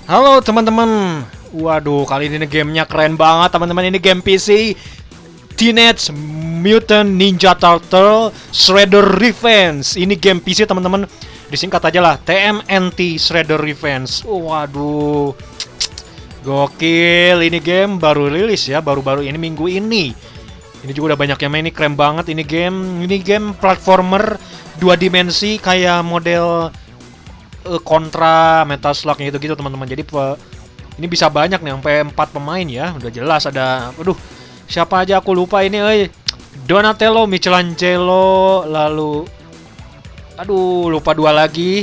Halo teman-teman. Waduh, kali ini gamenya keren banget teman-teman. Ini game PC Teenage Mutant Ninja Turtle Shredder Revenge. Ini game PC teman-teman. Disingkat aja lah TMNT Shredder Revenge. Waduh, gokil. Ini game baru rilis ya, baru-baru ini minggu ini. Ini juga udah banyak yang main. Ini keren banget ini game. Ini game platformer 2 dimensi kayak model Contra, Metal Slug gitu-gitu teman-teman. Jadi ini bisa banyak nih, sampai 4 pemain ya. Udah jelas ada, aduh, siapa aja aku lupa ini, Donatello, Michelangelo, lalu aduh, lupa 2 lagi.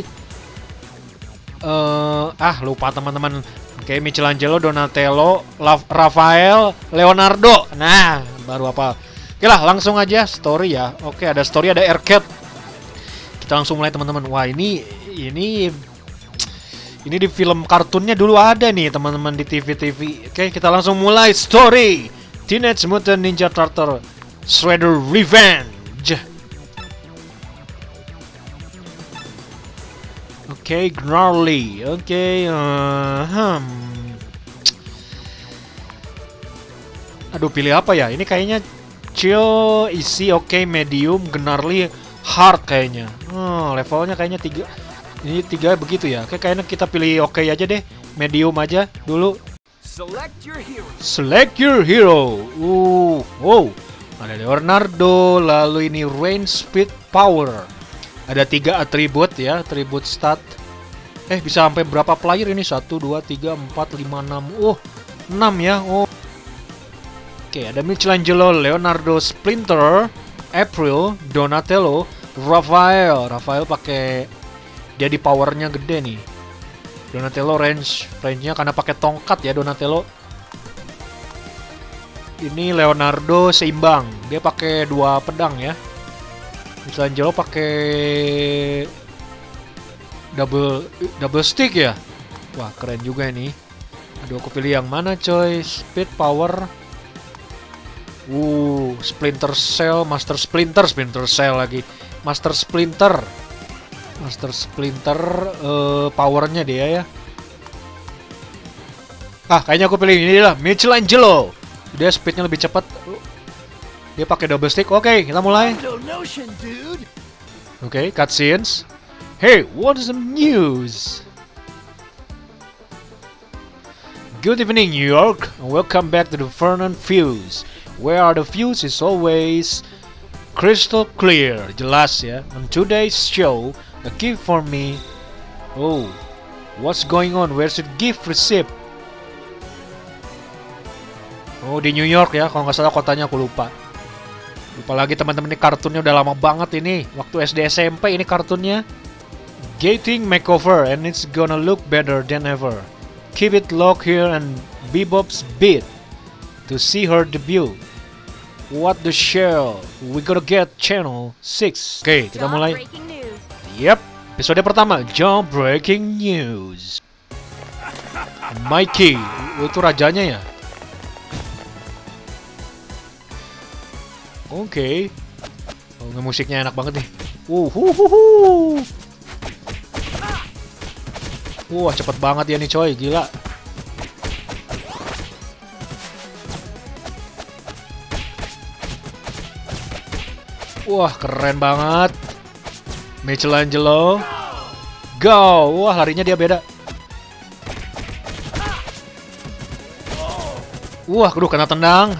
Lupa teman-teman. Oke, Michelangelo, Donatello, Rafael, Leonardo. Nah, baru apa? Oke lah, langsung aja story ya. Oke, ada story, ada arcade. Kita langsung mulai teman-teman. Wah, ini di film kartunnya dulu ada nih teman-teman di TV-TV. Oke, kita langsung mulai story Teenage Mutant Ninja Turtle Shredder Revenge. Oke, Gnarly. Oke, aduh, pilih apa ya? Ini kayaknya chill, easy, oke, medium, Gnarly, hard kayaknya. Levelnya kayaknya 3. Ini 3 begitu ya. Oke, kayaknya kita pilih oke aja deh. Medium aja dulu. Select your hero. Wow. Ada Leonardo, lalu ini range, speed, power. Ada 3 atribut ya, atribut stat. Bisa sampai berapa player ini? 1 2 3 4 5 6. 6 ya. Oke, ada Michelangelo, Leonardo, Splinter, April, Donatello, Rafael. Rafael pakai, dia di powernya gede nih. Donatello range-nya karena pakai tongkat ya Donatello. Ini Leonardo seimbang, dia pakai 2 pedang ya. Michelangelo pakai double stick ya. Wah, keren juga ini. Aduh, aku pilih yang mana coy? Speed, power. Splinter Cell, Master Splinter Cell lagi. Master Splinter, powernya dia ya. Kayaknya aku pilih ini lah, Michelangelo. Dia speednya lebih cepat. Dia pakai double stick. Oke, kita mulai. Oke, cutscenes. Hey, what is the news? Good evening, New York, and welcome back to the Vernon Fuse, where the fuse is always crystal clear. Jelas ya. On today's show, a gift for me. What's going on? Where's the gift receipt? Di New York ya, kalau nggak salah kotanya, aku lupa. Lupa lagi teman-teman, ini kartunnya udah lama banget ini. Waktu SD SMP ini kartunnya. Getting makeover and it's gonna look better than ever. Keep it locked here and Bebop's beat to see her debut. What the shell? We gotta get channel 6. Oke, kita mulai. Yep, episode pertama, Jump Breaking News. Mikey, itu rajanya ya. Oke. Musiknya enak banget nih. Wah, cepet banget ya nih coy, gila. Wah, keren banget. Michelangelo, go. Wah, larinya dia beda. Wah, aduh, kena tendang.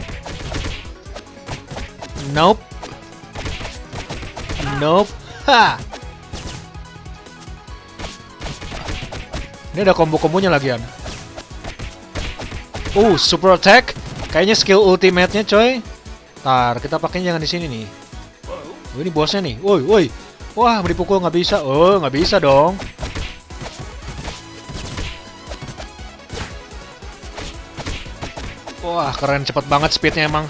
Nope. Ha. Ini ada combo-kombonya lagian. Super attack. Kayaknya skill ultimate-nya coy. Ntar kita pakainya jangan di sini nih. Ini bosnya nih. Woi. Wah, dipukul nggak bisa. Nggak bisa dong. Wah, keren, cepet banget speednya emang.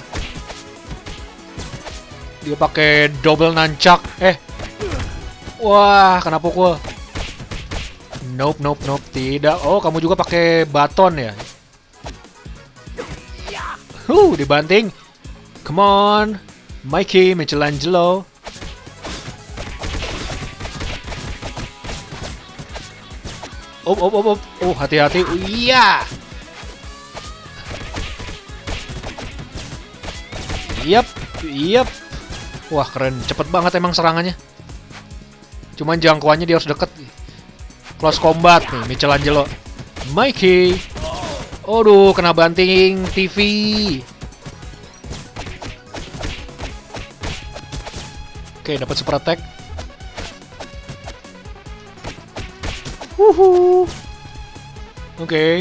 Dia pakai double nunchuck. Wah, kena pukul. Nope, tidak. Kamu juga pakai baton ya? Dibanting. Come on, Mikey, Michelangelo. Oh, hati-hati. Iya. Yap. Wah, keren. Cepet banget emang serangannya. Cuman jangkauannya dia harus deket. Close combat nih, Michelangelo. Mikey. Aduh, kena banting TV. Oke, dapat super attack. Oke.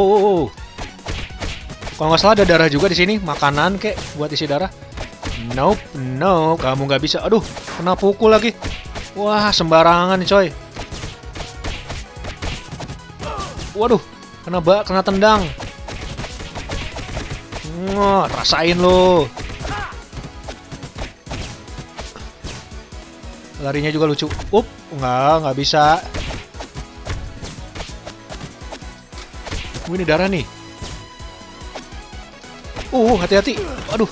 Kalau nggak salah ada darah juga di sini, makanan kek buat isi darah. Nope, kamu nggak bisa. Aduh, kena pukul lagi. Wah, sembarangan nih, coy. Waduh, kena tendang. Wah, rasain lo. Larinya juga lucu. Nggak bisa. Ini darah nih. Hati-hati. Aduh.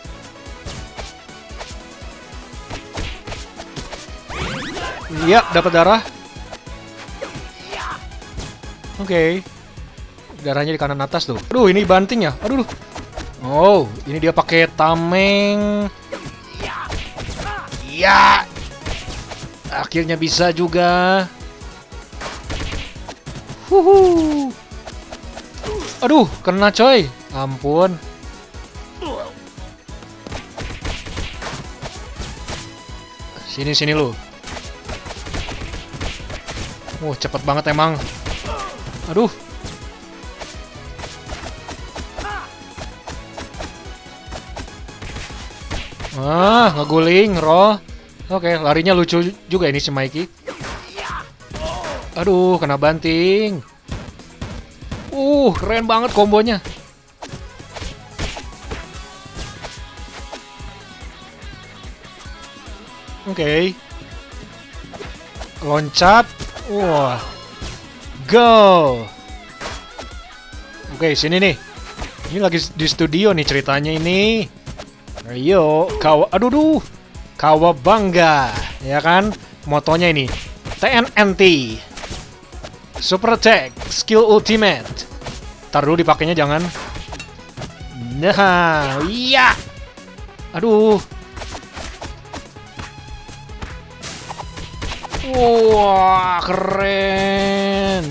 Iya, dapat darah. Oke. Darahnya di kanan atas tuh. Aduh, ini banting ya. Aduh. Oh, ini dia pakai tameng. Iya. Akhirnya bisa juga. Aduh, kena coy. Ampun. Sini lu. Cepet banget emang. Aduh. Ngeguling, roh. Oke, larinya lucu juga ini si Mikey. Aduh, kena banting. Keren banget kombonya. Oke. Loncat. Wah. Go. Oke, sini nih. Ini lagi di studio nih ceritanya ini. Ayo, aduh. Kawabanga, ya kan? Motonya ini TNNT. Super Attack, Skill Ultimate. Ntar dulu dipakainya jangan. Nah, iya. Aduh. Wah, keren.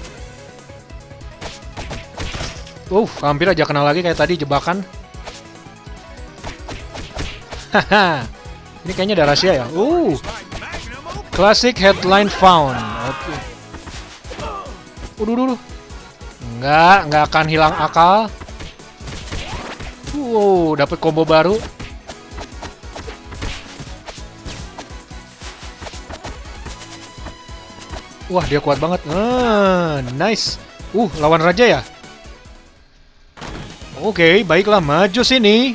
Hampir aja kena lagi kayak tadi jebakan. Haha. Ini kayaknya ada rahasia ya. Classic headline found. Oke. Nggak akan hilang akal. Dapat combo baru. Wah, dia kuat banget. Nice. Lawan raja ya? Oke, baiklah, maju sini.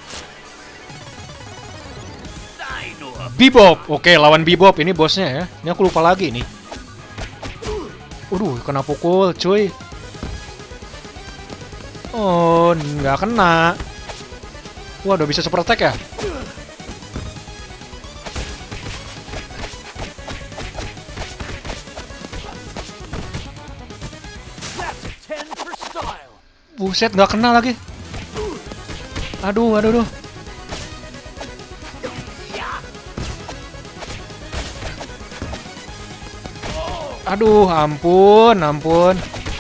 Bebop. Oke, lawan Bebop. Ini bosnya ya. Ini aku lupa lagi nih. Kena pukul, cuy. Nggak kena. Udah bisa super attack ya? Buset, nggak kena lagi. Aduh. Aduh, ampun.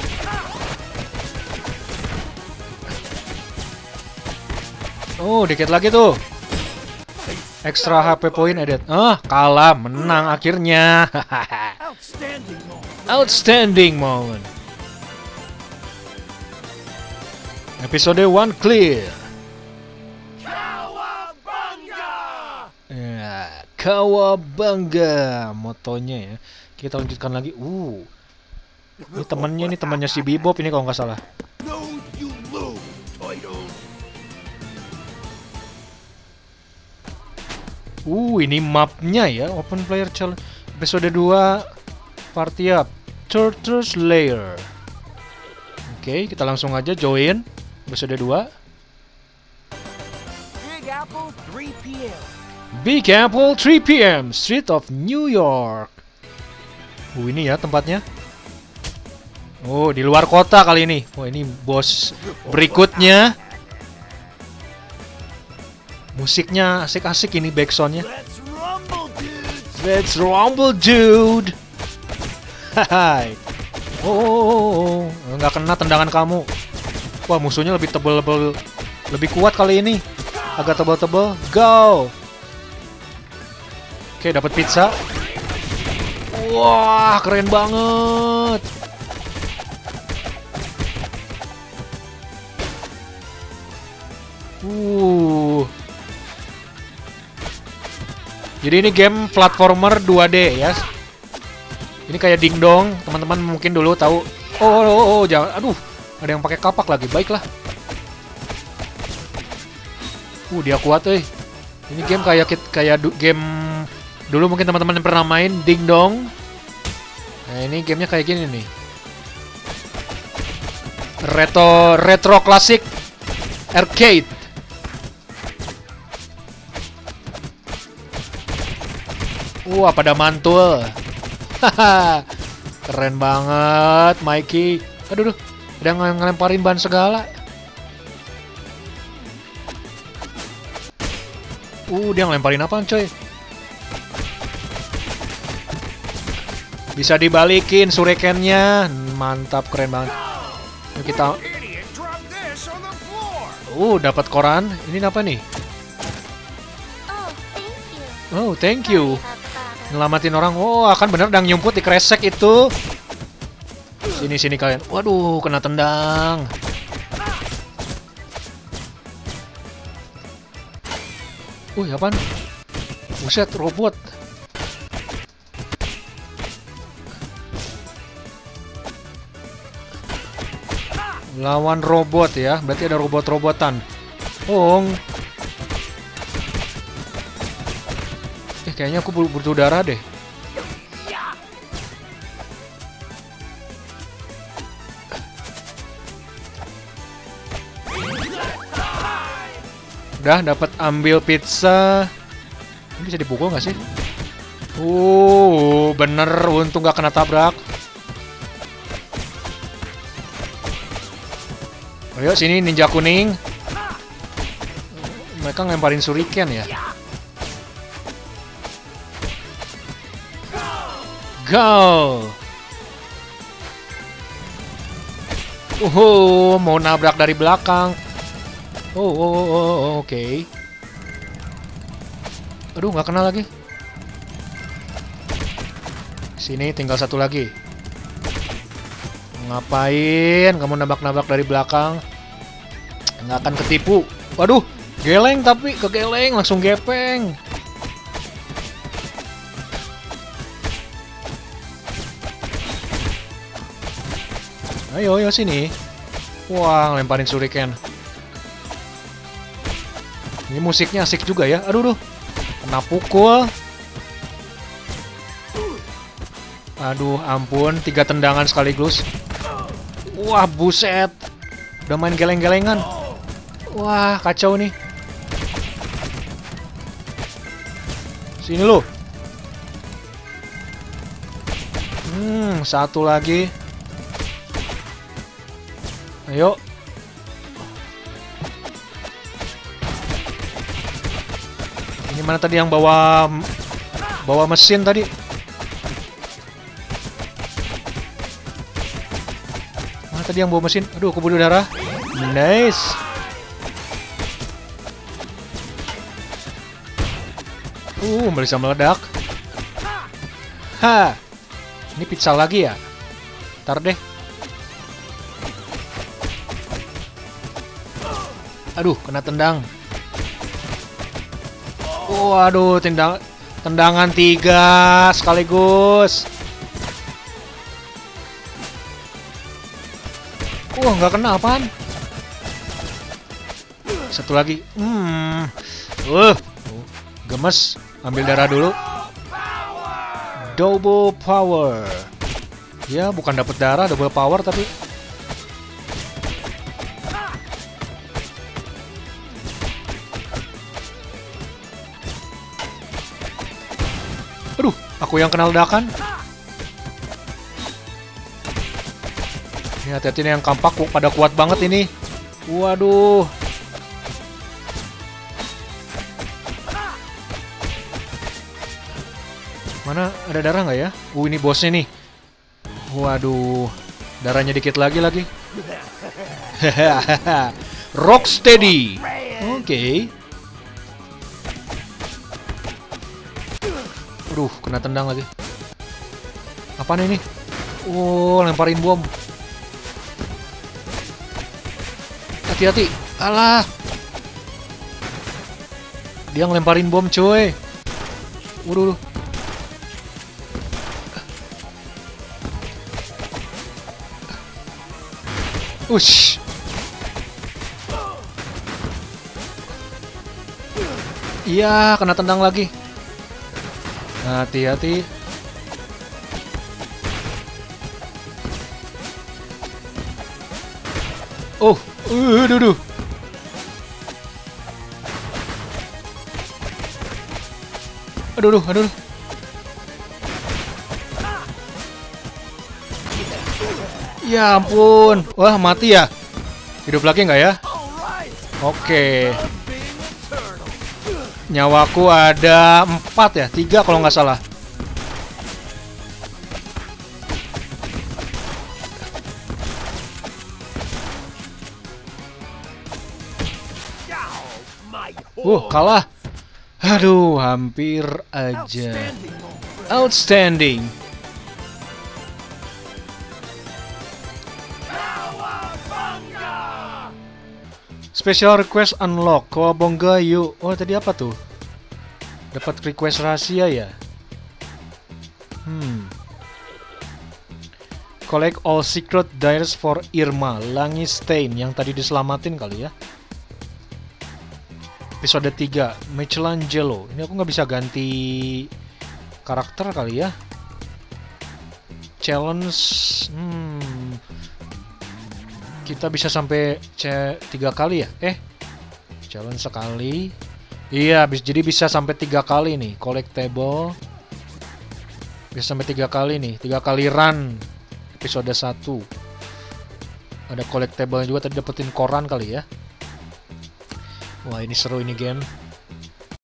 Dikit lagi tuh. Extra HP point added. Kalah, menang akhirnya. Outstanding moment. Episode 1 clear. Kawabanga motonya ya. Kita lanjutkan lagi. Ini temannya si Bebop ini kalau nggak salah. Ini mapnya ya. Open player challenge episode 2 party up Turtles Lair. Oke, kita langsung aja join episode 2. Big Apple 3 PM Street of New York. Ini ya tempatnya. Oh, di luar kota kali ini. Oh, ini bos berikutnya. Musiknya asik-asik ini backsoundnya. Let's rumble, dude. Hai. Oh, nggak kena tendangan kamu. Wah, musuhnya lebih tebel, lebih kuat kali ini. Agak tebel-tebel. Go. Oke, dapat pizza. Wah, keren banget. Jadi ini game platformer 2D ya. Ini kayak Ding Dong, teman-teman mungkin dulu tahu. Oh, jangan. Aduh, ada yang pakai kapak lagi. Baiklah. Dia kuat, Ini game kayak game dulu mungkin teman-teman pernah main Ding Dong. Nah, ini gamenya kayak gini nih. Retro klasik arcade. Wah, pada mantul. Haha. Keren banget, Mikey. Aduh, ada ngelemparin ban segala. Dia ngelemparin apaan, coy? Bisa dibalikin shurikennya. Mantap, keren banget. Yuk kita. Dapat koran. Ini apa nih? Oh, thank you. Nyelamatin orang. Akan bener dang nyumput di kresek itu. Sini kalian. Waduh, kena tendang. Apaan? Buset, robot. Lawan robot ya. Berarti ada robot-robotan. Kayaknya aku butuh darah deh. Udah dapat ambil pizza. Ini bisa dipukul nggak sih? Bener, untung nggak kena tabrak. Ayo sini ninja kuning. Mereka ngelemparin shuriken ya. Go. Mau nabrak dari belakang. Oke. Aduh, nggak kena lagi. Sini tinggal satu lagi. Ngapain kamu nabrak-nabrak dari belakang? Nggak akan ketipu. Waduh, geleng tapi kegeleng langsung gepeng. Ayo sini. Wah, ngelemparin shuriken. Ini musiknya asik juga ya. Aduh, kena pukul. Aduh, ampun, 3 tendangan sekaligus. Wah, buset. Udah main geleng-gelengan. Wah, kacau nih. Sini lu. Satu lagi. Ayo. Ini mana tadi yang bawa mesin tadi? Mana tadi yang bawa mesin? Aduh, aku bunuh darah. Nice. Bisa meledak. Ini pizza lagi ya? Ntar deh. Aduh, kena tendang. Waduh, tendangan 3 sekaligus. Nggak kena apaan? Satu lagi. Gemes. Ambil darah dulu. Double power. Ya, bukan dapat darah, double power tapi. Aduh, aku yang kena ledakan. Ini hati-hati nih yang kampak pada kuat banget ini. Waduh. Mana ada darah nggak ya? Ini bosnya nih. Waduh. Darahnya dikit lagi. Rocksteady. Oke. Aduh, kena tendang lagi. Apaan ini? Oh, lemparin bom. Hati-hati. Alah. Dia ngelemparin bom, coy. Waduh. Ush. Iya, kena tendang lagi. Hati-hati. Oh, aduh. Aduh. Ya ampun. Wah, mati ya? Hidup lagi nggak ya? Oke. Nyawaku ada 4 ya? 3 kalau nggak salah. Kalah. Aduh, hampir aja. Outstanding. Special request unlock. Kawabonga yuk. Oh, tadi apa tuh? Dapat request rahasia ya? Collect all secret diaries for Irma, Langistain yang tadi diselamatin kali ya. Episode 3, Michelangelo. Ini aku nggak bisa ganti karakter kali ya. Challenge. Kita bisa sampai 3 kali ya? Challenge sekali. Iya, jadi bisa sampai 3 kali nih. Collectible. Bisa sampai 3 kali nih. 3 kali run. Episode 1. Ada collectible juga, tadi dapetin koran kali ya. Wah, ini seru ini game.